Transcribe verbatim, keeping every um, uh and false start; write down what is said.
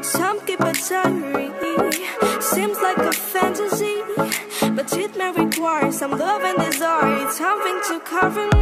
Some keep it diary. Seems like a fantasy, but it may require some love and desire. It's something to cover me.